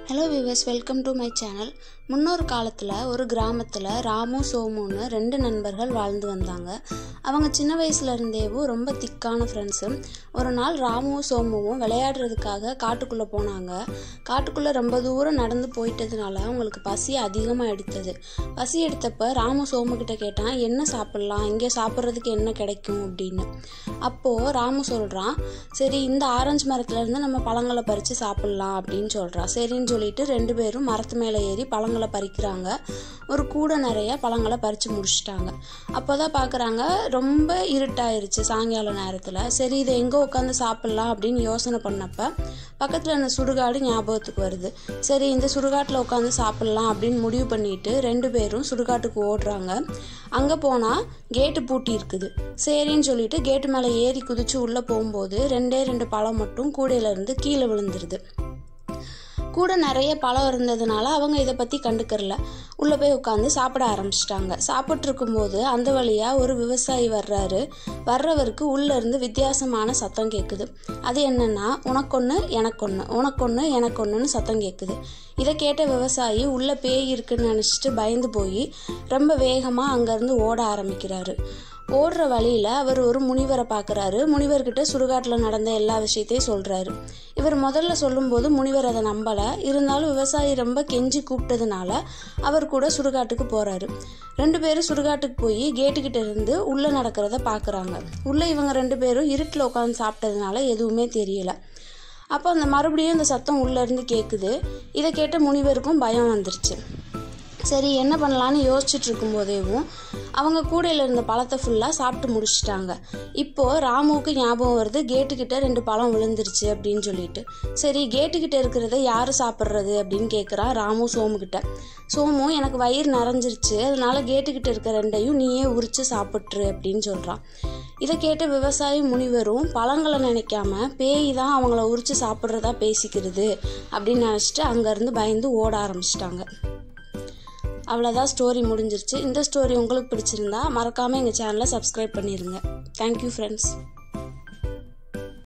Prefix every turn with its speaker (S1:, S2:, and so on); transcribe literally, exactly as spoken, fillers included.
S1: Hello viewers, welcome to my channel. முன்னொரு காலத்தில் ஒரு கிராமத்தில் ராமு சோமுன்னு ரெண்டு நண்பர்கள் வாழ்ந்து வந்தாங்க. அவங்க சின்ன வயசுலேருந்தேவும் ரொம்ப திக்கான ஃப்ரெண்ட்ஸு. ஒரு நாள் ராமுவும் சோமுவும் விளையாடுறதுக்காக காட்டுக்குள்ளே போனாங்க. காட்டுக்குள்ளே ரொம்ப தூரம் நடந்து போயிட்டதுனால அவங்களுக்கு பசி அதிகமாக எடுத்தது. பசி எடுத்தப்போ ராமு சோமுக்கிட்ட கேட்டான், என்ன சாப்பிட்லாம், இங்கே சாப்பிட்றதுக்கு என்ன கிடைக்கும் அப்படின்னு. அப்போது ராமு சொல்கிறான், சரி இந்த ஆரஞ்சு மரத்துலேருந்து நம்ம பழங்களை பறித்து சாப்பிட்லாம் அப்படின்னு சொல்கிறான். சரின்னு சொல்லிட்டு ரெண்டு பேரும் மரத்து மேலே ஏறி பழங்களை பறிக்கிறாங்க. ஒரு கூடை நிறைய பழங்களை பறித்து முடிச்சிட்டாங்க. அப்போ தான் பார்க்குறாங்க, ரொம்ப இருட்டாயிருச்சு சாயங்கால நேரத்தில். சரி இதை எங்கே உட்காந்து சாப்பிட்லாம் அப்படின்னு யோசனை பண்ணப்போ பக்கத்தில் இந்த சுடுகாடு ஞாபகத்துக்கு வருது. சரி இந்த சுடுகாட்டில் உட்காந்து சாப்பிட்லாம் அப்படின்னு முடிவு பண்ணிட்டு ரெண்டு பேரும் சுடுகாட்டுக்கு ஓடுறாங்க. அங்கே போனால் கேட்டு பூட்டி இருக்குது. சரின்னு சொல்லிட்டு கேட்டு மேலே ஏறி குதிச்சு உள்ளே போகும்போது ரெண்டே ரெண்டு பழம் மட்டும் கூடையிலேருந்து கீழே விழுந்துருது. கூட நிறைய பழம் இருந்ததுனால அவங்க இதை பற்றி கண்டுக்கறல. உள்ளே போய் உட்காந்து சாப்பிட ஆரம்பிச்சிட்டாங்க. சாப்பிட்ருக்கும்போது அந்த வழியாக ஒரு விவசாயி வர்றாரு. வர்றவருக்கு உள்ளேருந்து வித்தியாசமான சத்தம் கேட்குது. அது என்னன்னா, உனக்கொன்று எனக்கொன்று, உனக்கொன்று எனக்கொன்றுன்னு சத்தம் கேட்குது. இதை கேட்ட விவசாயி உள்ளே பேய் இருக்குன்னு நினச்சிட்டு பயந்து போய் ரொம்ப வேகமாக அங்கேருந்து ஓட ஆரம்பிக்கிறாரு. ஓடுற வழியில் அவர் ஒரு முனிவரை பார்க்குறாரு. முனிவர்கிட்ட சுடுகாட்டில் நடந்த எல்லா விஷயத்தையும் சொல்கிறாரு. இவர் முதல்ல சொல்லும்போது முனிவர் அதை நம்பலை. இருந்தாலும் விவசாயி ரொம்ப கெஞ்சி கூப்பிட்டதுனால அவர் கூட சுடுகாட்டுக்கு போகிறாரு. ரெண்டு பேரும் சுடுகாட்டுக்கு போய் கேட்டுக்கிட்ட இருந்து உள்ளே நடக்கிறத பார்க்குறாங்க. உள்ளே இவங்க ரெண்டு பேரும் இருட்டில் உட்காந்து சாப்பிட்டதுனால எதுவுமே தெரியல. அப்போ அந்த மறுபடியும் இந்த சத்தம் உள்ளேருந்து கேட்குது. இதை கேட்ட முனிவருக்கும் பயம் வந்துருச்சு. சரி என்ன பண்ணலான்னு யோசிச்சுட்டு இருக்கும்போதேவும் அவங்க கூடையில் இருந்த பழத்தை ஃபுல்லாக சாப்பிட்டு முடிச்சிட்டாங்க. இப்போது ராமுவுக்கு ஞாபகம் வருது, கேட்டுக்கிட்ட ரெண்டு பழம் விழுந்துருச்சு அப்படின்னு சொல்லிட்டு. சரி கேட்டுக்கிட்ட இருக்கிறத யார் சாப்பிட்றது அப்படின்னு கேட்குறான் ராமு சோமுக்கிட்ட. சோமு, எனக்கு வயிறு நிறைஞ்சிருச்சு, அதனால கேட்டுக்கிட்ட இருக்க ரெண்டையும் நீயே உரிச்சு சாப்பிட்ரு அப்படின்னு சொல்கிறான். இதை கேட்ட விவசாயி முனிவரும் பழங்களை நினைக்காம பேய் தான் அவங்கள உரிச்சு சாப்பிட்றதா பேசிக்கிறது அப்படின்னு நினச்சிட்டு அங்கேருந்து பயந்து ஓட ஆரம்பிச்சிட்டாங்க. அவ்வளோதான், ஸ்டோரி முடிஞ்சிருச்சு. இந்த ஸ்டோரி உங்களுக்கு பிடிச்சிருந்தா மறக்காமல் எங்கள் சேனலை சப்ஸ்கிரைப் பண்ணிடுங்க. Thank you friends.